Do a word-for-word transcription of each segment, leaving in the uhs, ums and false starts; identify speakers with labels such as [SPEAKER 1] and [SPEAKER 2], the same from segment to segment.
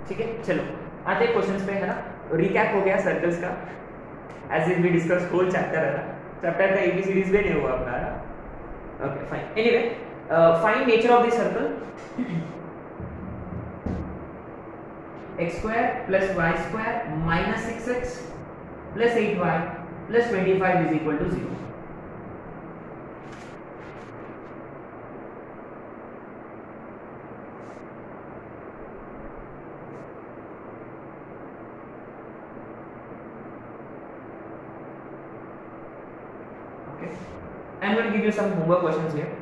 [SPEAKER 1] ठीक है, चलो आते हैं क्वेश्चंस पे, है ना। रिकैप हो गया सर्कल्स का, as if we discuss whole chapter, है ना। चैप्टर का एबीसीडीज भी नहीं हुआ अपना, है ना। Okay fine, anyway find nature of the circle. X square plus y square minus six x plus eight y plus twenty five is equal to zero. I'm going to give you some homework questions here.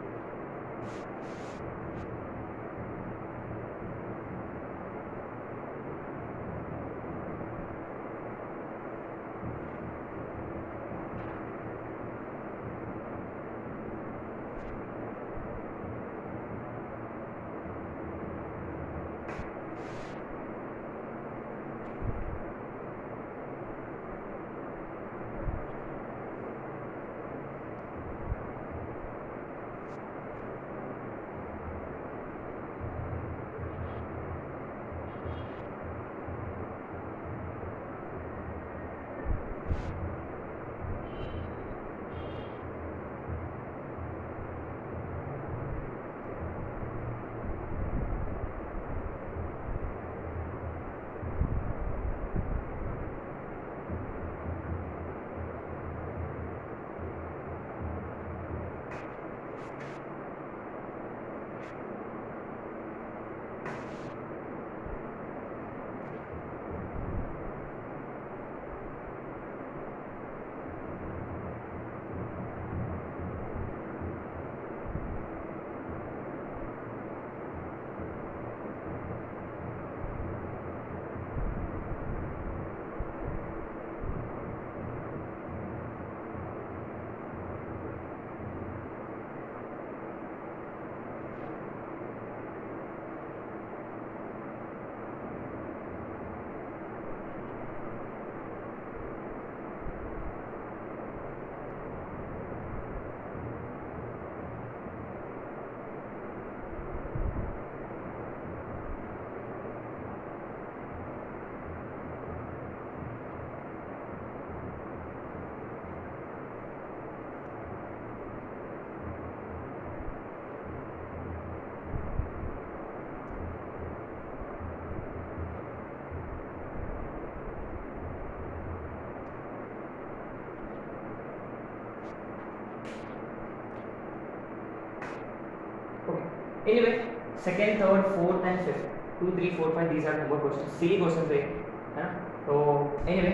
[SPEAKER 1] Anyway, second, third, fourth and fifth, two, three, four, five, these are homework questions, silly questions है, है ना। तो anyway,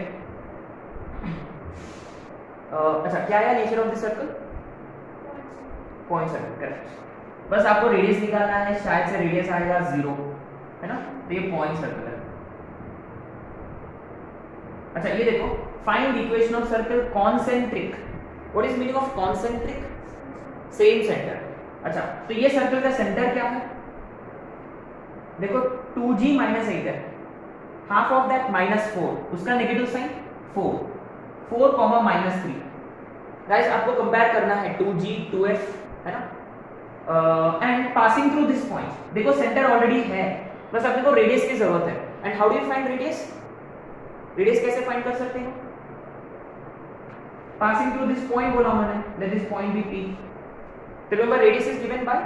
[SPEAKER 1] अच्छा क्या है nature of the circle? Point circle, correct. बस आपको radius निकालना है, शायद से रेडियस आएगा जीरो, है ना। तो ये पॉइंट सर्कल है। अच्छा ये देखो, find equation of circle concentric. What is meaning of concentric? Same centre. अच्छा तो ये सर्कल का सेंटर क्या है? देखो टू जी माइनस एट है, half of that minus four, उसका negative sign four, four comma minus three. Guys आपको कंपेयर करना है टू जी टू एफ, है ना। And passing through this point, देखो सेंटर ऑलरेडी है, बस अपने को रेडियस की जरूरत है। And how do you find radius? Radius कैसे फाइंड कर सकते हो? पासिंग थ्रू दिस पॉइंट बोला मैंने, let this point be P. Remember radius is given by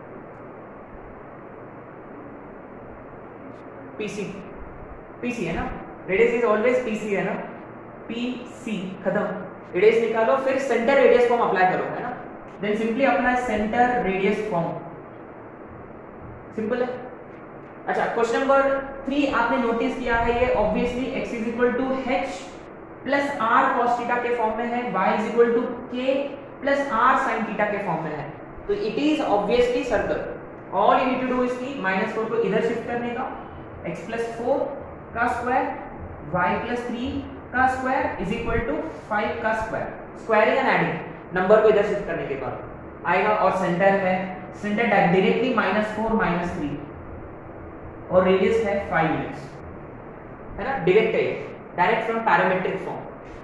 [SPEAKER 1] P C, P C है ना, radius is always P C है ना, P C खत्म। रेडियस निकालो, फिर सेंटर रेडियस फॉर्म अप्लाई करो, है ना। Then simply apply centre radius form, simple है। अच्छा क्वेश्चन नंबर थ्री आपने नोटिस किया है, ये obviously x is equal to h plus r cos theta के फॉर्म में है, y is equal to k plus are sine theta के फॉर्म में है। तो it is obviously circle. All you need to do is की minus four को इधर शिफ्ट करने का, x प्लस फोर का स्क्वायर y प्लस थ्री का square is equal to five का square, squaring and adding, number को इधर शिफ्ट करने के बाद आएगा। और सेंटर है, centre directly minus four minus three, और रेडियस है फाइव यूनिट्स, है ना। डायरेक्ट है, direct from parametric form,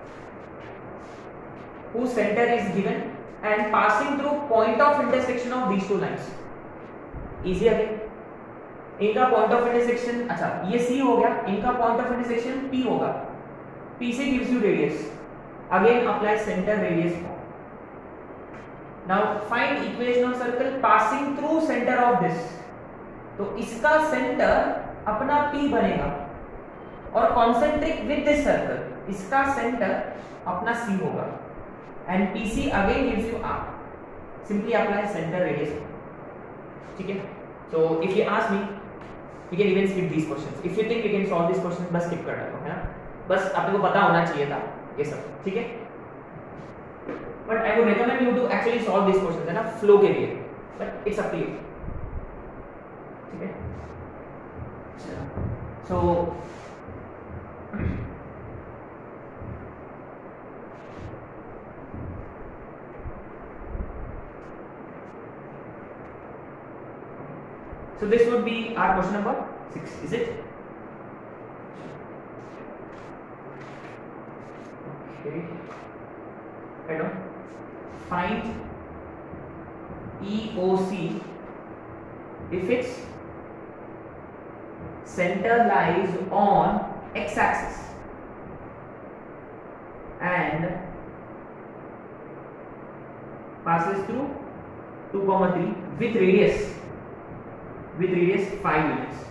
[SPEAKER 1] whose center is given and passing through point of intersection of these two lines. Easy again, इनका point of intersection, अच्छा ये C हो गया, इनका पॉइंट ऑफ इंटरसेक्शन पी होगा, पी से gives you radius, again apply centre radius form. Now find equation of circle passing through centre of this, तो इसका सेंटर अपना पी बनेगा और कॉन्सेंट्रिक विद दिस सर्कल, इसका सेंटर अपना सी होगा and PC again gives you R, simply apply centre radius, ठीक है। So if you ask me you can even skip these questions, if you think you can solve this questions बस skip कर दो, है ना, बस आपको पता होना चाहिए था ये सब, ठीक है। But I would recommend you to actually solve this questions, है ना, फ्लो के लिए, but it's up to you, ठीक है। सो so this would be our question number six, is it? Okay, I know. Find E O C if its center lies on x-axis and passes through two comma three with radius with radius five units.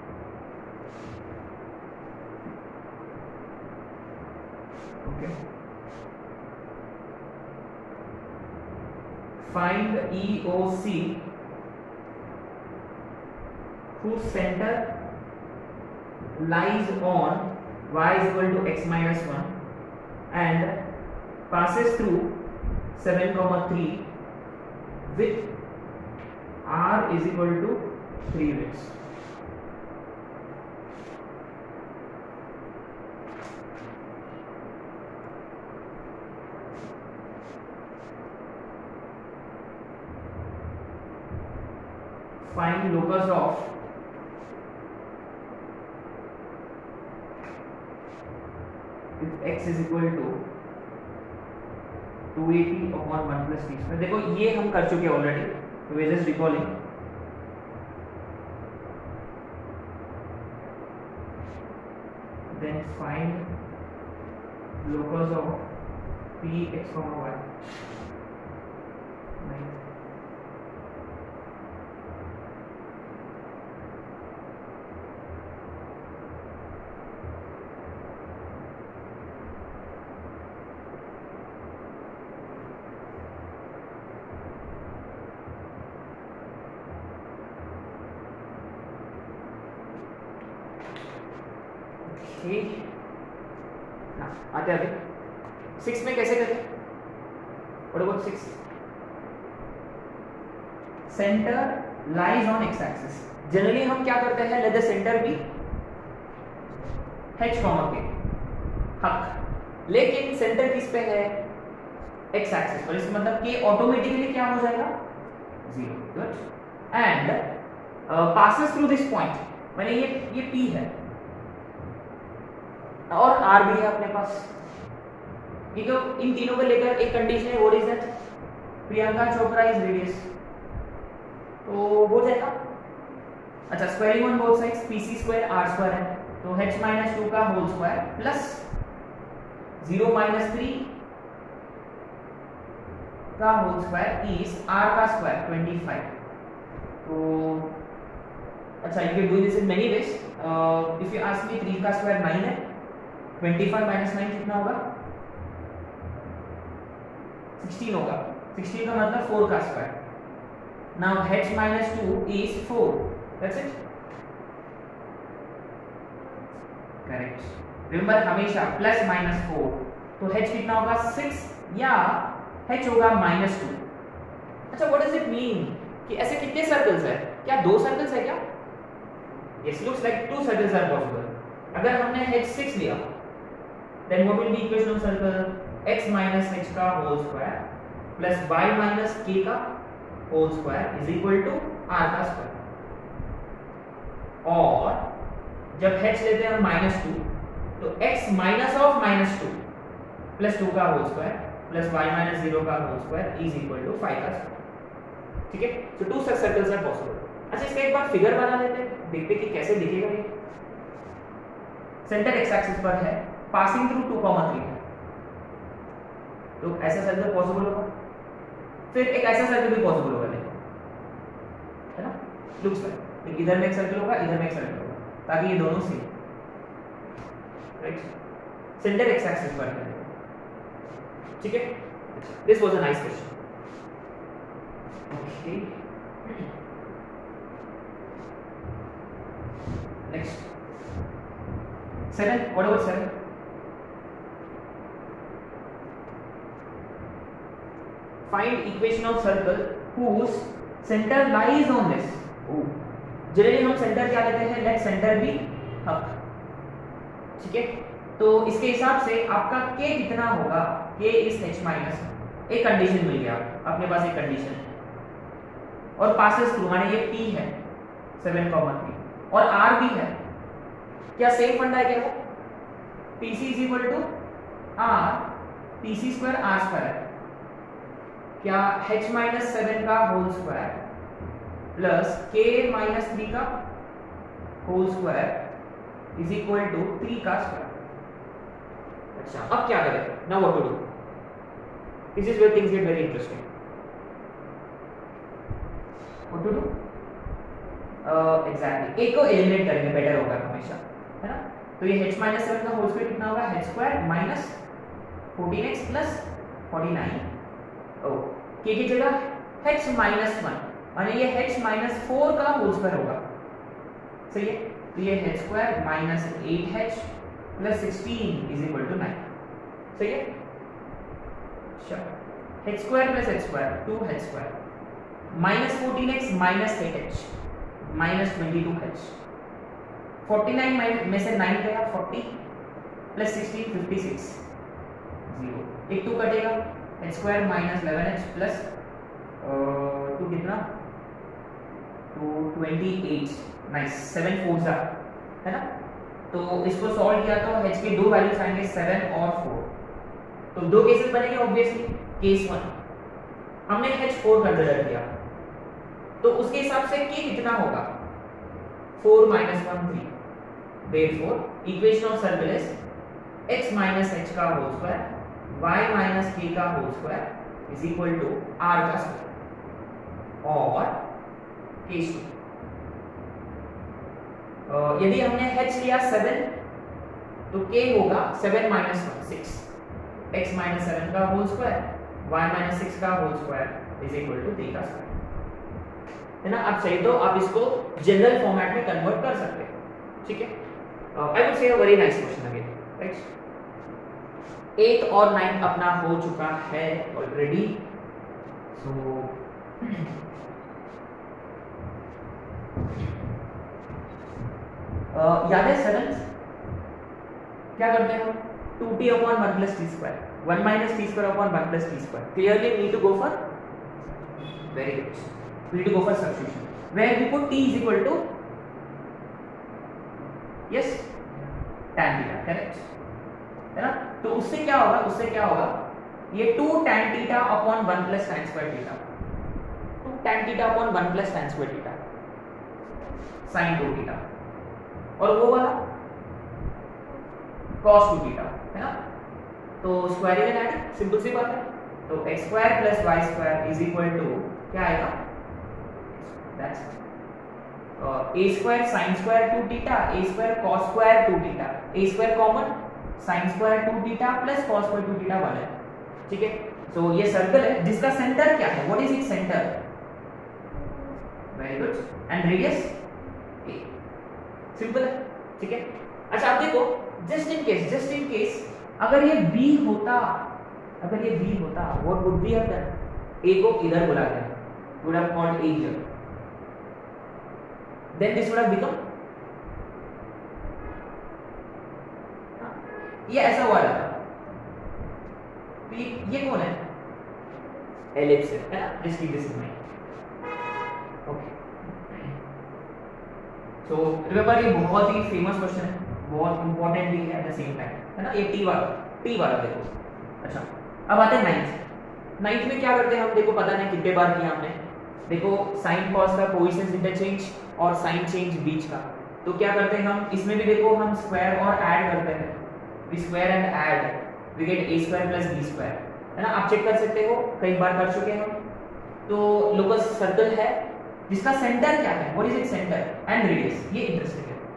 [SPEAKER 1] Okay. Find E O C whose center lies on y is equal to x minus one and passes through seven comma three with r is equal to three units. Find locus of if x is equal to two eighty upon one plus t square। देखो ये हम कर चुके हैं already, तो we just recalling. Then find locus of p x comma y. Nine. ठीक ना, आते अभी सिक्स में कैसे करें? What about six? Centre lies on X axis. Generally हम क्या करते हैं, let the centre be h comma K हक, लेकिन सेंटर किस पे है? एक्स एक्सिस पर, इसका मतलब k ऑटोमेटिकली क्या हो जाएगा? Zero. Good. And passes through this point, मैंने ये ये p है और r भी है अपने पास, ये तो इन तीनों को लेकर एक कंडीशन है, what is that? Priyanka Chopra is radius, तो हो जाएगा। अच्छा, squaring on both sides pc square r square है, तो h माइनस टू का whole square plus zero minus three का होल स्क्वायर इज r का स्क्वायर ट्वेंटी फाइव। तो अच्छा, you can do this in many ways. If you ask me, three का square nine है, twenty five minus nine कितना होगा? Sixteen होगा। Sixteen का मतलब फोर का square. Now h minus two is four. That's it. Correct. Remember हमेशा plus minus four, तो h कितना होगा? सिक्स या h होगा माइनस टू। अच्छा, what does it mean कि ऐसे कितने सर्कल्स है? क्या दो सर्कल्स है क्या? Yes, looks like two circles are possible. अगर हमने h सिक्स लिया, then what will be equation of circle? x minus h का whole square plus y minus k का whole square is equal to r का square। और जब h लेते हैं हम माइनस टू, तो x minus of minus two plus two का whole square plus y minus zero का whole square is equal to five का स्क्वायर। ठीक है, so two such circles are possible। अच्छा इसका एक बार फिगर बना लेते हैं, देखते कि कैसे दिखेगा ये। सेंटर एक्स एक्सिस पर है, passing through two comma three है, तो ऐसा सर्कल पॉसिबल होगा, फिर एक ऐसा सर्कल भी पॉसिबल होगा, देखो है ना, लुक्स लाइक इधर में एक सर्कल होगा, इधर में एक सर्कल होगा, ताकि ये दोनों same, right, centre X axis पर है, ठीक है। This was a nice question. Okay, next seven, what about seven? Find equation of circle whose center lies on this. Generally हम सेंटर क्या लेते हैं, लेट सेंटर बी अप, ठीक है। तो इसके हिसाब से आपका k कितना होगा, k इज h माइनस, एक कंडीशन मिल गया, अपने पास एक कंडीशन, और पासेस थ्रू माने ये p है सेवन कॉमा थ्री और r भी है, क्या सेम फंडा है क्या वो, pc is equal to r pc square r square है, क्या h माइनस सेवन का whole square plus k minus three का whole square is equal to three का स्क्वायर। अच्छा अब क्या करें, now what to do, this is where things get very interesting. What to do, exactly एक को eliminate करेंगे, बेटर होगा हमेशा, है ना। तो ये h माइनस सेवन का होल स्क्वायर कितना होगा, h square minus fourteen X plus forty nine, ओ k की जगह h माइनस वन और ये h माइनस फोर का होल स्क्वायर होगा, सही है। तो ये h square minus eight H plus sixteen is equal to nine, सही है। अच्छा h square plus h square two h square minus fourteen X minus eight H minus twenty to H, forty nine में से nine गया, forty plus sixteen fifty six, zero, एक two कटेगा, h square minus eleven H plus two कितना, two twenty eight, nice, seven four सा, है ना। तो इसको सॉल्व किया तो h के दो वैल्यूज आएंगे सेवन और फोर, तो दो केसेस बनेंगे ऑब्वियसली। केस वन हमने h फोर कंसीडर किया, तो उसके हिसाब से k कितना होगा, four minus one three, therefore equation of circle is x minus h का whole square y minus k का whole square is equal to r का स्क्वायर, और केस टू यदि हमने h लिया सेवन तो k होगा seven minus one, six, x minus seven का whole square y minus six का whole square is equal to three का स्क्वायर, है ना। आप चाहिए तो आप इसको जनरल फॉर्मेट में कन्वर्ट कर सकते हैं, ठीक है। I would say a very nice question again, right. Eight और नाइन अपना हो चुका है ऑलरेडी, सो याद है सेवन क्या करते हैं हम, two T upon one plus T square, one minus T square upon one plus T square, clearly we need to go for, very good, we need to go for substitution where we put t is equal to, yes, tan theta, correct, है ना। तो उससे क्या होगा, उससे क्या होगा, ये two tan theta upon one plus tan square theta, two tan theta upon one plus tan square theta sin two theta, और वो वाला cos टू theta, है ना। तो स्क्वायर इवन एडिंग, सिंपल सी बात है, तो x square plus y square is equal to क्या आएगा, that's uh, a square sin square two theta, a square cos square two theta, a square common sin square two theta plus cos square two theta one है, ठीक है। तो so, ये circle है जिसका centre क्या है, what is its centre, very good, and radius a, simple है, ठीक है। अच्छा आप देखो, just in case, just in case अगर ये b होता, अगर ये b होता, what would be have done, a को इधर बुला दिया, would have called a here, then this would have become, ये ऐसा हुआ था, तो ये ये कौन है, एलिप्स है, है ना, just keep this in mind, okay। so remember ये बहुत ही फेमस क्वेश्चन है, बहुत इंपॉर्टेंट भी है एट द सेम टाइम, है ना। ये टी वाला, टी वाला देखो। अच्छा अब आते हैं नाइन्थ, नाइन्थ में क्या करते हैं हम, देखो पता नहीं कितने बार किया हमने, देखो साइन कॉस का कोएफिशिएंट इंटरचेंज और साइन चेंज बीच का, तो क्या करते हैं हम इसमें भी देखो हम स्क्वायर और ऐड करते हैं, we square and add we get a square plus b square, है ना। आप चेक कर सकते हो, कई बार कर चुके हैं हम। तो लोकस सर्कल है जिसका सेंटर क्या है, what is it centre and radius, ये इंटरेस्टिंग है,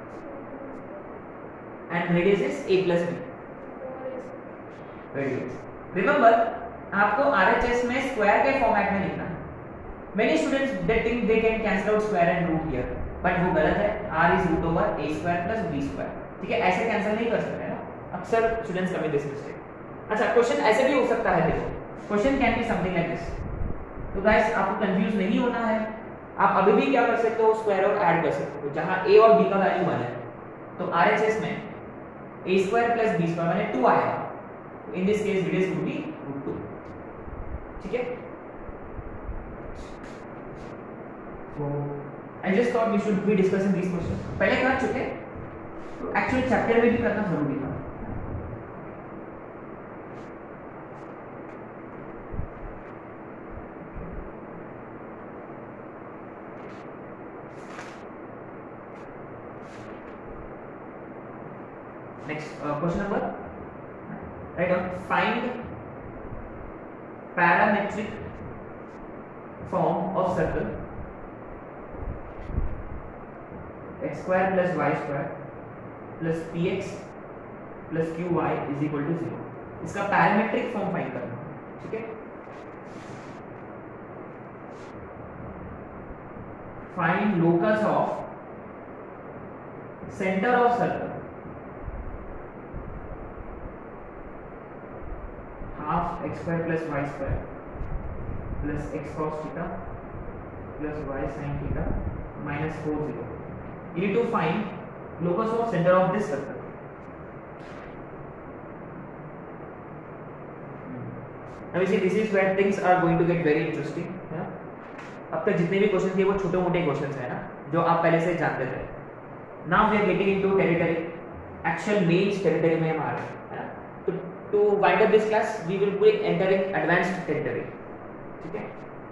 [SPEAKER 1] and radius is a plus b। Very good. Remember आपको आरएचएस में स्क्वायर के फॉर्मेट में लिखना है। Many students they think they can cancel out square and root here, but वो गलत है। r is root over a square plus b square, ठीक है, ऐसे कैंसिल नहीं कर सकते ना, अक्सर स्टूडेंट्स कमिट दिस मिस्टेक। अच्छा, क्वेश्चन ऐसे भी हो सकता है, देखो question can be something like this. तो गाइस आपको कंफ्यूज नहीं होना है, आप अभी भी क्या कर सकते हो, स्क्वायर और ऐड कर सकते हो, जहां a और b का वैल्यू वन है। तो आरएचएस में a square plus b square माने टू आएगा, तो in this case radius would be root two, ठीक है। So I just thought we should be discussing these questions. पहले कर चुके, तो एक्चुअल चैप्टर में भी करना जरूरी था। Next uh, question number, right on, find parametric form of circle x square plus y square plus px plus qy is equal to zero। इसका पैरामेट्रिक फॉर्म फाइंड करना, ठीक है। Find locus of centre of circle half x square plus y square plus x cos theta plus y sin theta minus four zero। You need to find locus of center of this circle। Now you see this is where things are going to get very interesting। अब तक जितने भी question थे वो छोटे मोटे question है ना, जो आप पहले से जानते थे। Now we are getting into territory, actual mains territory में हम आ रहे हैं, है ना। तो to wind up this class we will be entering advanced territory, ठीक है।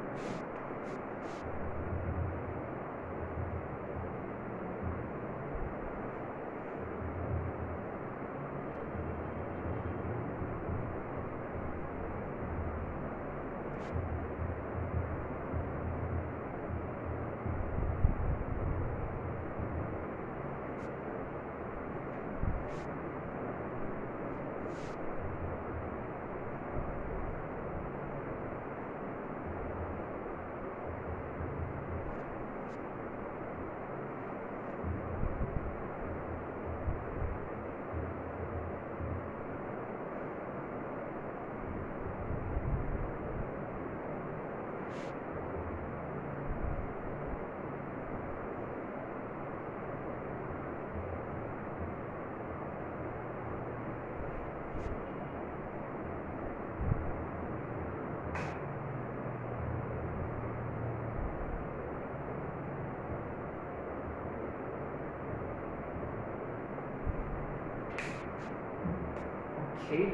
[SPEAKER 1] Okay.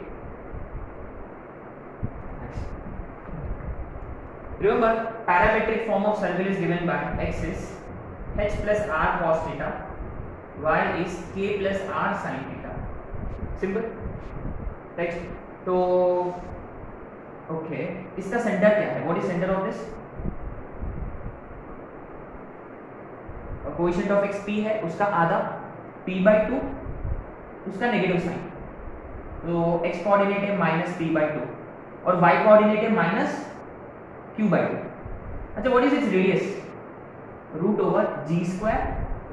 [SPEAKER 1] Nice. Remember, parametric form of circle is given by x is h plus r cos theta, y is k plus r sin theta. Simple, right? तो okay, इसका centre क्या है? What is center of this? Coefficient of x p है, उसका आधा p by two, उसका negative sign. तो x coordinate है माइनस p बाई टू और y कोऑर्डिनेट है माइनस q बाई टू। अच्छा, what is its radius? Root over G square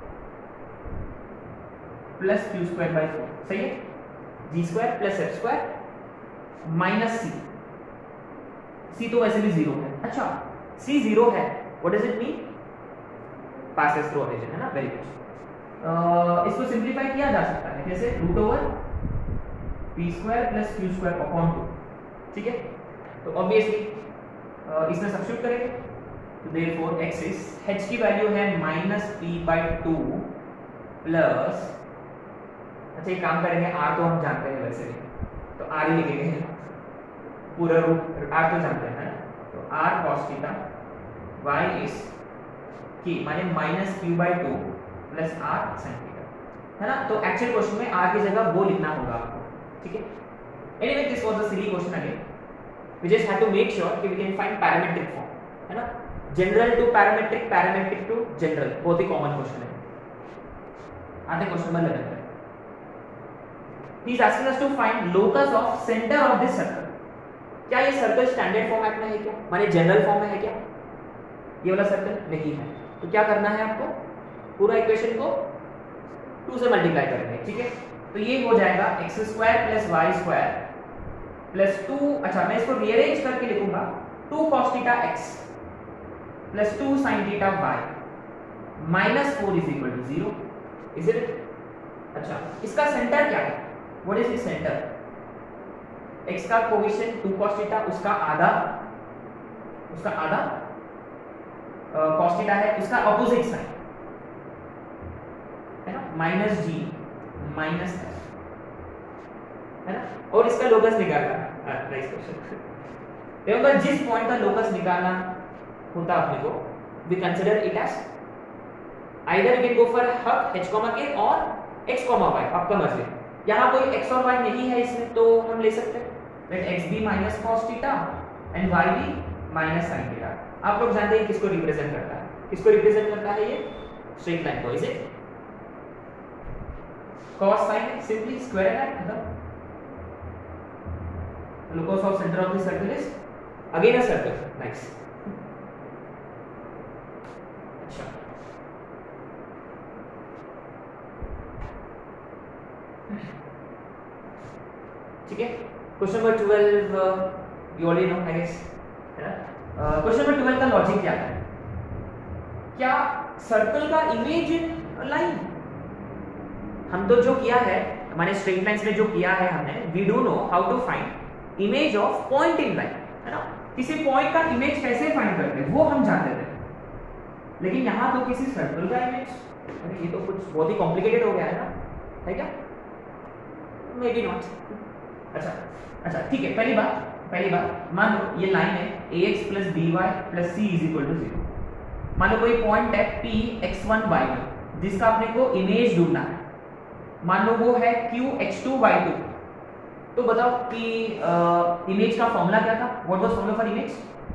[SPEAKER 1] plus Q square by four, सही है। G square plus F square minus C, C तो वैसे भी zero है। अच्छा, सी जीरो है, what does it mean? Passes through origin, है ना। Very good. इसको सिंप्लीफाई किया जा सकता है कैसे? Root over P square plus Q square upon two, ठीक है। तो ऑब्वियसली इसमें सब्स्टिट्यूट करेंगे, तो देयरफॉर x इज, h की वैल्यू है minus P by two plus, अच्छा एक काम करेंगे, r तो हम जानते हैं वैसे भी, तो r ही लिखेंगे, पूरा रूट r तो जानते हैं, तो r cos theta y is k माने minus Q by two plus are sine theta, है ना। तो एक्चुअल क्वेश्चन में आर की जगह वो लिखना होगा आपको, ठीक है। Anyway this was the silly question again, we just have to make sure कि we can find parametric form, है ना। General to parametric, parametric to general, बहुत ही कॉमन क्वेश्चन है। आते क्वेश्चन नंबर इलेवन पे। He is asking us to find locus of centre of this circle. क्या ये सर्कल स्टैंडर्ड फॉर्मेट में है क्या, माने जनरल फॉर्म में है क्या? ये वाला सर्कल नहीं है, तो क्या करना है आपको? पूरा इक्वेशन को टू से मल्टीप्लाई करना है, ठीक है। तो ये हो जाएगा x square plus y square plus two, अच्छा मैं इसको रीअरेंज करके लिखूंगा, two cos theta x plus two sine theta y minus four is equal to zero, is it? अच्छा इसका सेंटर क्या है? What is the centre? x का कोएफिशिएंट टू cos थीटा, उसका आधा, उसका आधा cos थीटा है, उसका ऑपोजिट साइन है ना, माइनस जी माइनस एफ, है ना। और इसका लोकस निकालना, नाइस क्वेश्चन। रिमेंबर जिस पॉइंट का लोकस निकालना होता अपने को, we consider it as either we can go for h k h, k और x, y, आपका मर्जी। यहाँ कोई x और y नहीं है इसमें, तो हम ले सकते हैं let x be minus cos theta and y be minus sin theta. आप लोग जानते हैं किसको रिप्रेजेंट करता है, किसको रिप्रेजेंट करता है? ये स्ट्रेट लाइन को, is it? cos sin simply square है, मतलब locus of center of the circle is again a circle, nice। अच्छा ठीक है, question number twelve you already know I guess, है ना। क्वेश्चन नंबर ट्वेल्व का लॉजिक क्या है? क्या सर्कल का इमेज इन लाइन, हम तो जो किया है हमारे स्ट्रेट लाइंस में जो किया है हमने, we do know how to find image of point in line, है ना। किसी पॉइंट का इमेज कैसे फाइंड करते हैं वो हम जानते थे, लेकिन यहाँ तो किसी सर्कल का इमेज, अरे ये तो कुछ बहुत ही कॉम्प्लिकेटेड हो गया है ना, है क्या? Maybe not. अच्छा अच्छा ठीक है, पहली बात पहली बात मान लो ये लाइन है ax plus b y plus c is equal to zero. मान लो कोई पॉइंट है p x one y two जिसका अपने को इमेज ढूंढना है, मान लो वो है q x two y two. तो बताओ कि इमेज का फॉर्मूला क्या था? What was formula for image?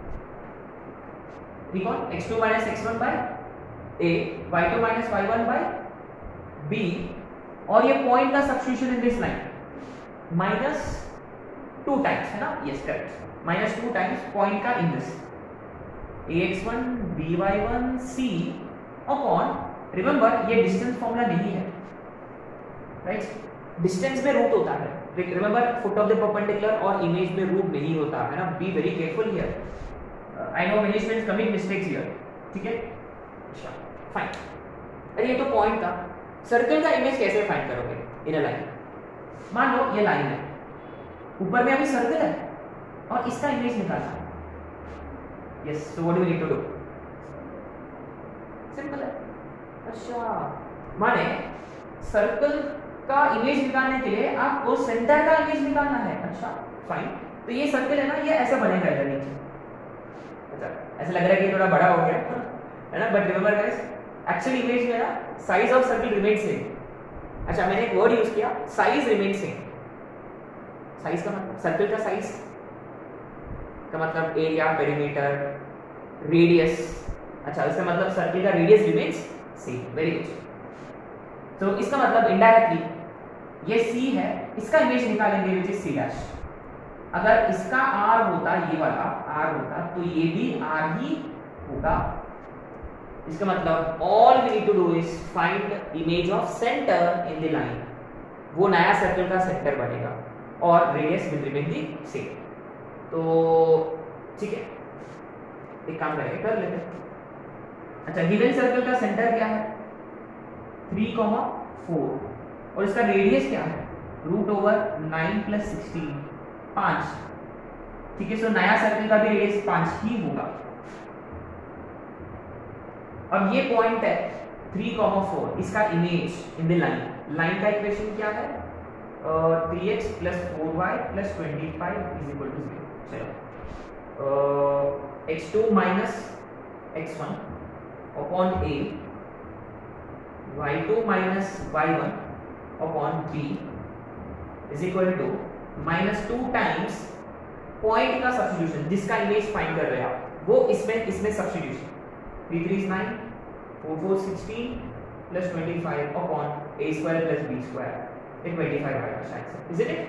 [SPEAKER 1] Recall x two minus x one by a, y two minus y one by b, और ये पॉइंट का substitution in this line minus two times, है ना। Yes correct, minus two times point का in this a x one b y one c upon, remember ये distance formula नहीं है, right. Distance में रूट होता है, remember foot of the perpendicular और इमेज में रूट नहीं होता है ना। Be very careful here, I know many students commit mistakes here, ठीक है। अच्छा फाइन, अरे ये तो पॉइंट था, सर्कल का इमेज कैसे फाइंड करोगे इन अ लाइन? मान लो ये लाइन है, ऊपर में अभी सर्कल है और इसका इमेज निकालना है। Yes, so what do we need to do? Simple है। अच्छा माने सर्कल का इमेज निकालने के लिए आपको सेंटर का इमेज निकालना है। अच्छा फाइन, तो ये सर्कल है ना, ये ऐसा बनेगा इधर नीचे। अच्छा ऐसा लग रहा है कि थोड़ा बड़ा हो गया है ना, but remember guys actual image में ना size of circle remain same. अच्छा मैंने एक वर्ड यूज किया, साइज रिमेन सेम। साइज का मतलब सर्कल का साइज का मतलब एरिया, पेरीमीटर, रेडियस। अच्छा इसका मतलब सर्कल का radius remains same, very good. तो इसका मतलब इनडायरेक्टली ये c है, इसका इमेज निकालेंगे विच इज c डैश। अगर इसका r होता, ये वाला r होता, तो ये भी r ही होगा। इसका मतलब all we need to do is find image of centre in the line, वो नया सर्कल का सेंटर बनेगा और radius will remain the same. तो ठीक है, एक काम करेंगे, कर लेते हैं। अच्छा गिवन सर्कल का सेंटर क्या है? थ्री कॉमा फोर, और इसका रेडियस क्या है? Root over nine plus sixteen, पाँच। ठीक है, सो नया सर्कल का भी रेडियस पाँच ही होगा। अब ये पॉइंट है थ्री कॉमा फोर, इसका image in the line, line का इक्वेशन क्या है? Three x plus four y plus twenty five is equal to zero. चलो x two minus x one upon a, y two minus y one upon b is equal to minus two times point का substitution, जिसका image find कर रहे हैं आप, वो इसमें इसमें substitution, three three is nine, four four sixteen plus twenty five upon a square plus b square, ये ट्वेंटी फाइव आएगा शायद से, इज इट?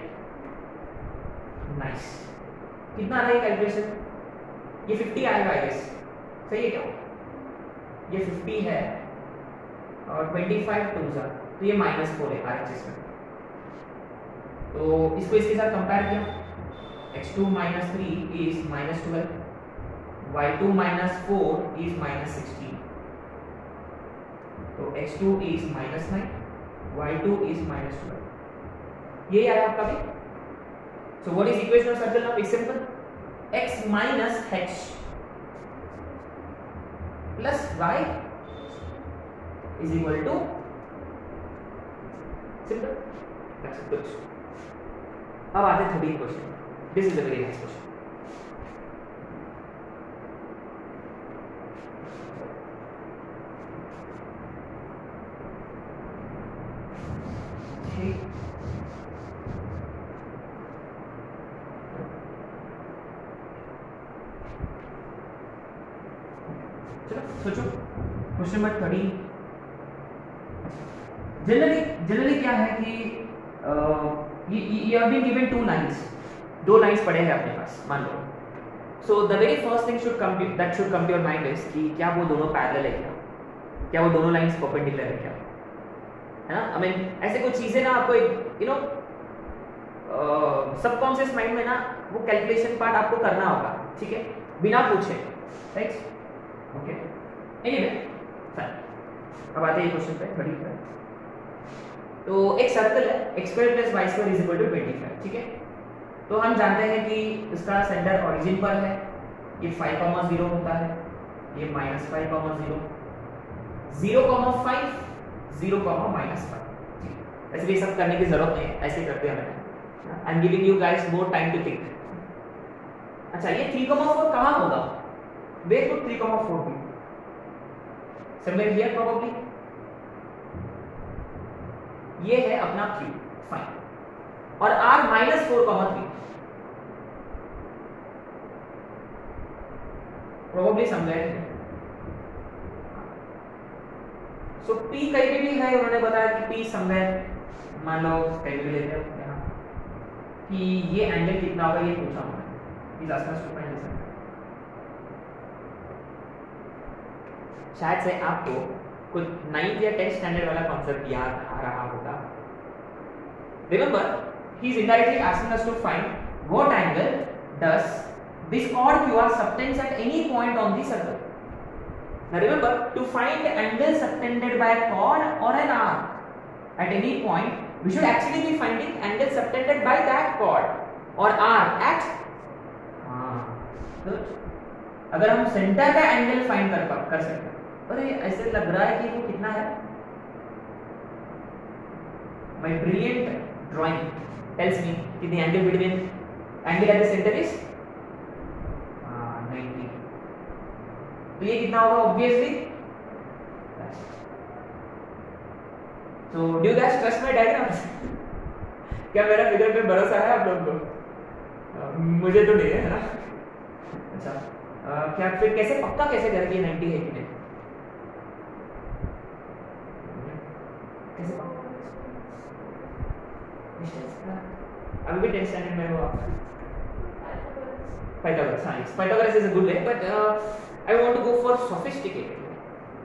[SPEAKER 1] नाइस। कितना आ रहा है कैलकुलेशन? ये फिफ्टी आएगा आई गेस, सही है क्या? ये फिफ्टी है और ट्वेंटी फाइव टू जा, तो ये माइनस फोर है आरएचएस में। तो इसको इसके साथ कंपेयर किया, x two minus three is minus twelve, y two minus four is minus sixteen, तो x two is minus nine, y two is minus twelve. ये आया आपका भी। So what is equation of circle now? It's simple, x minus h plus y is equal to, simple, that's it, good. अब आते हैं thirteen question. This is a very nice question. चलो सोचो, question number thirteen. Generally generally क्या है कि you have been given two lines, दो lines पड़े हैं अपने पास, मान लो। So the very first thing should come that should come to your mind is कि क्या वो दोनों पैरेलल है क्या, क्या वो दोनों लाइंस परपेंडिकुलर है क्या, है ना? आई मीन ऐसे कुछ चीजें ना आपको एक यू नो सबकॉन्शियस माइंड में ना वो कैलकुलेशन पार्ट आपको करना होगा, ठीक है, बिना पूछे, राइट? Okay, anyway fine. अब आते हैं क्वेश्चन पे, बड़ी पे। तो एक सर्कल है, x square plus y square is equal to twenty five, ठीक है? तो हम जानते हैं कि इसका सेंटर ओरिजिन पर है, ये फाइव कॉमा जीरो होता है, ये minus five comma zero, zero comma five, zero comma minus five, ठीक है? ऐसे भी सब करने की जरूरत नहीं है, ऐसे करते हैं हमें। I am giving you guys more time to think. अच्छा, ये थ्री कॉमा फोर कहाँ होगा? Where could three comma four be? Somewhere here probably. ये है अपना Q, फाइन, और R minus four comma three, probably somewhere here. So P कहीं भी भी है, उन्होंने बताया कि P somewhere, मान लो कहीं भी लेते हैं यहाँ, कि ये एंगल कितना होगा ये पूछा हमने, He's asking us to find this angle. शायद से आपको कुछ नाइन्थ या टेंथ स्टैंडर्ड वाला कॉन्सेप्ट याद आ रहा होगा। Remember, he is indirectly asking us to find what angle does this chord Q R subtends at any point on the circle. Now remember, to find angle subtended by a chord or an arc at any point, we should actually be finding angle subtended by that chord or arc at हाँ, अगर हम centre का angle find कर कर सकते हैं। अरे ऐसे लग रहा है कि वो कितना है? My brilliant drawing tells me कि the angle between angle at the center is ninety. तो ये कितना होगा? Obviously. So do you guys trust my diagrams? क्या मेरा फिगर पे भरोसा है आप लोगों को? मुझे तो नहीं है, है ना? अच्छा, uh, क्या फिर कैसे पक्का कैसे करें कि नाइन्टी है कि नहीं? कैसे पक्का? अभी भी टेंथ स्टैंडर्ड में हो आप? Pythagoras, हाँ, Pythagoras is a good way, but uh, I want to go for sophisticated way.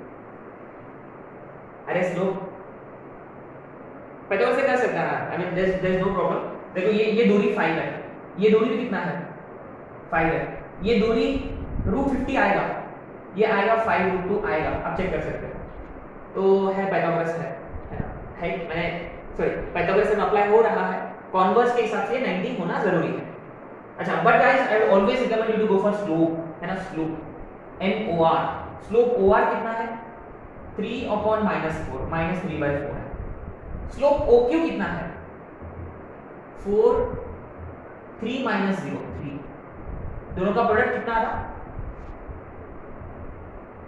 [SPEAKER 1] अरे स्लो Pythagoras से कर सकता है, I mean there's there's no problem. देखो ये ये दूरी फाइव है, ये दूरी भी कितना है? फाइव है, ये दूरी रूट फिफ्टी आएगा, ये आएगा फाइव रूट टू आएगा, आप चेक कर सकते हो। तो है Pythagoras है, है मैंने सॉरी Pythagoras में अप्लाई हो रहा है, कॉन्वर्स के हिसाब से नाइन्टी होना जरूरी है। अच्छा, but guys I always recommend you to go for slope, है ना? Slope M O R, slope O R कितना है? Three upon minus four, minus three by four है। स्लोप ओ क्यू कितना है? Four, three minus zero, three, दोनों का product कितना आ रहा?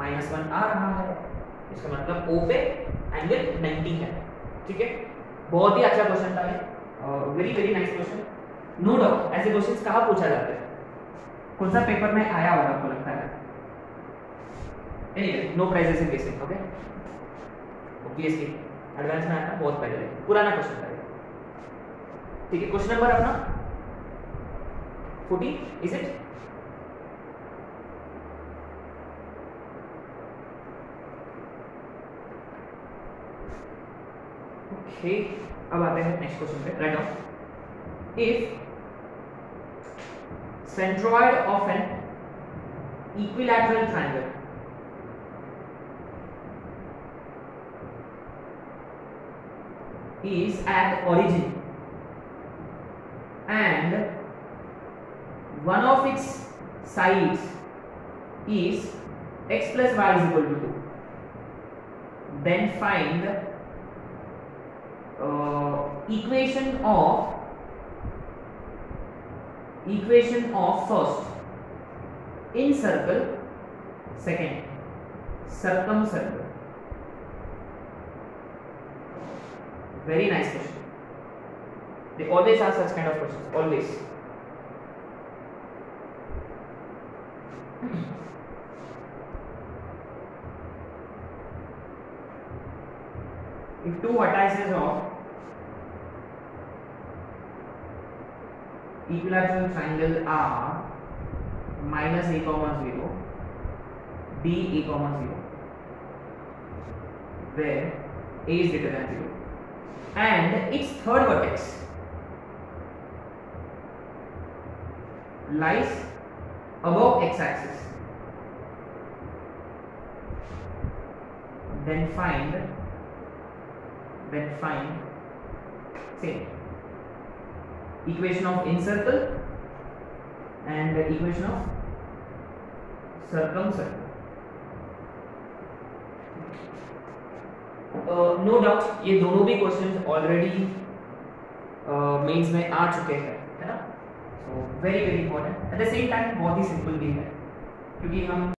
[SPEAKER 1] माइनस वन आ रहा है, इसका मतलब O पे एंगल नाइंटी है। ठीक है, बहुत ही अच्छा क्वेश्चन था ये, very very nice question. No doubt ऐसे क्वेश्चंस कहाँ पूछा जाते हैं, कौन सा पेपर में आया होगा आपको लगता है? Anyway no prizes in basic, okay obviously advance में आया था बहुत पहले, पुराना क्वेश्चन था। ठीक है, क्वेश्चन नंबर अपना फोर्टी इज इट? ओके, अब आते हैं नेक्स्ट क्वेश्चन पे। Write down, if centroid of an equilateral triangle is at origin and one of its sides is x plus y is equal to two, then find uh, equation of equation of first in circle, second circumcircle. Very nice question. They always ask such kind of questions, always. If two vertices of equilateral triangle are minus a comma zero, b a comma zero, where a is greater than zero, and its third vertex lies above x-axis, then find then find say equation of incircle and the equation of circumcircle. No uh, doubt no ये दोनों भी questions already mains में आ चुके हैं, है ना? So very very important, at the same time बहुत ही सिंपल भी है, क्योंकि हम